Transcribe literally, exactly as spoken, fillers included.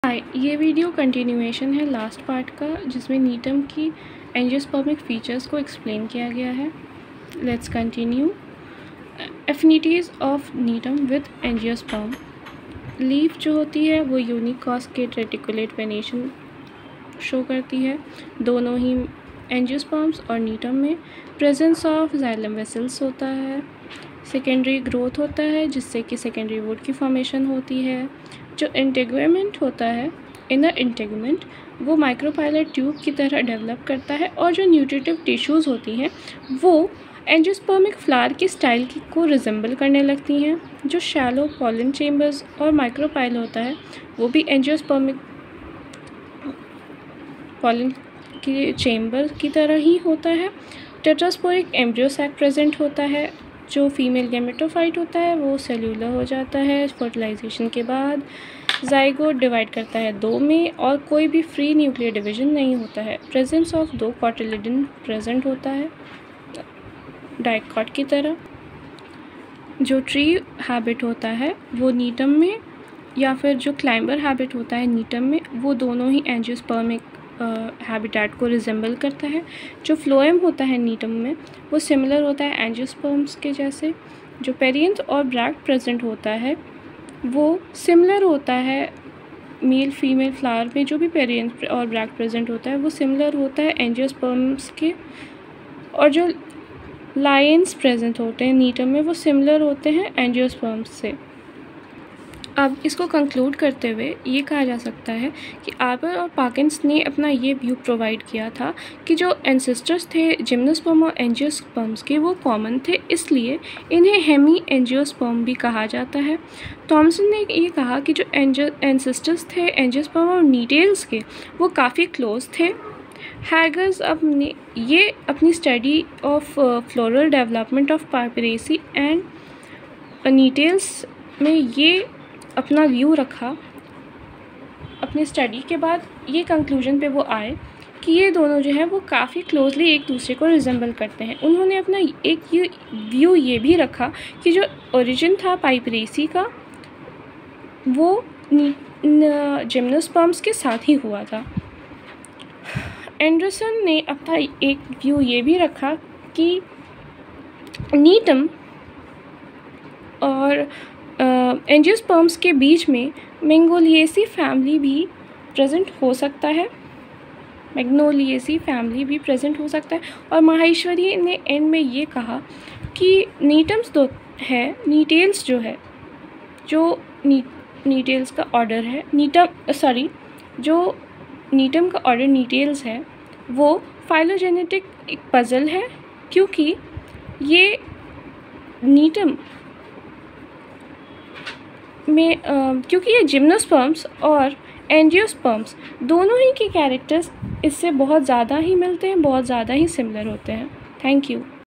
हाय, ये video continuation है last part का, जिसमें नीटम की एंजियोस्पर्मिक फीचर्स को एक्सप्लेन किया गया है। Let's continue. Affinities of Gnetum with angiosperm. Leaf जो होती है वो unique cascade reticulate venation show करती है, दोनों ही एंजियोस्पर्म्स और नीटम में। प्रेजेंस ऑफ जाइलम वेसल्स होता है। सेकेंडरी ग्रोथ होता है, जिससे कि सेकेंडरी वुड की फॉर्मेशन होती है। जो इंटेगुमेंट होता है, इनर इंटेगुमेंट, वो माइक्रोपाइलर ट्यूब की तरह डेवलप करता है। और जो न्यूट्रिटिव टिश्यूज़ होती हैं वो एंजियोस्पर्मिक फ्लावर की स्टाइल की को रिजेंबल करने लगती हैं। जो शैलो पॉलन चेम्बर्स और माइक्रोपाइल होता है वो भी एंजियोस्पर्मिक पॉलन के चेम्बर की तरह ही होता है। टेट्रास्पोरिक एम्ब्रियो सैक प्रेजेंट होता है। जो फीमेल गैमेटोफाइट होता है वो सेल्यूलर हो जाता है फर्टिलाइजेशन के बाद। जाइगोट डिवाइड करता है दो में और कोई भी फ्री न्यूक्लियर डिवीजन नहीं होता है। प्रेजेंस ऑफ दो कॉटिलिडन प्रेजेंट होता है डाइकॉट की तरह। जो ट्री हैबिट होता है वो नीटम में, या फिर जो क्लाइंबर हैबिट होता है नीटम में, वो दोनों ही एंजियोस्पर्मिक हैबिटेट को रिजेंबल करता है। जो फ्लोएम होता है नीटम में वो सिमिलर होता है एंजियोस्पर्म्स के जैसे। जो पेरियंथ और ब्रैक्ट प्रेजेंट होता है वो सिमिलर होता है मेल फीमेल फ्लावर में। जो भी पेरियंथ और ब्रैक्ट प्रेजेंट होता है वो सिमिलर होता है एंजियोस्पर्म्स के। और जो लाइन्स प्रेजेंट होते हैं नीटम में वो सिमिलर होते हैं एंजियोस्पर्म्स से। अब इसको कंक्लूड करते हुए ये कहा जा सकता है कि आर्बर और पाकिन्स ने अपना ये व्यू प्रोवाइड किया था कि जो एंसेस्टर्स थे जिम्नोस्पर्म और एंजियोस्पर्म्स के वो कॉमन थे, इसलिए इन्हें हेमी एंजियोस्पर्म भी कहा जाता है। थॉमसन ने ये कहा कि जो एंसेस्टर्स थे एंजियोस्पर्म और नीटेल्स के वो काफ़ी क्लोज थे। हैगर्स अपने ये अपनी study of floral development of Piperaceae and Gnetales में ये अपना व्यू रखा। अपनी स्टडी के बाद ये कंक्लूजन पे वो आए कि ये दोनों जो है वो काफ़ी क्लोजली एक दूसरे को रिजेंबल करते हैं। उन्होंने अपना एक ये व्यू ये भी रखा कि जो ओरिजिन था पाइपरेसी का वो जिम्नोस्पर्म्स के साथ ही हुआ था। एंडरसन ने अपना एक व्यू ये भी रखा कि नीटम और एंजियोस्पर्म्स के बीच में मैग्नोलिएसी फैमिली भी प्रेजेंट हो सकता है मैग्नोलिएसी फैमिली भी प्रेजेंट हो सकता है। और माहेश्वरी ने एंड में ये कहा कि नीटम्स दो है नीटेल्स जो है जो नी नीटेल्स का ऑर्डर है नीटम सॉरी जो नीटम का ऑर्डर नीटेल्स है वो फाइलोजेनेटिक एक पजल है, क्योंकि ये नीटम में आ, क्योंकि ये जिम्नोस्पर्म्स और एंजियोस्पर्म्स दोनों ही के कैरेक्टर्स इससे बहुत ज़्यादा ही मिलते हैं, बहुत ज़्यादा ही सिमिलर होते हैं। Thank you.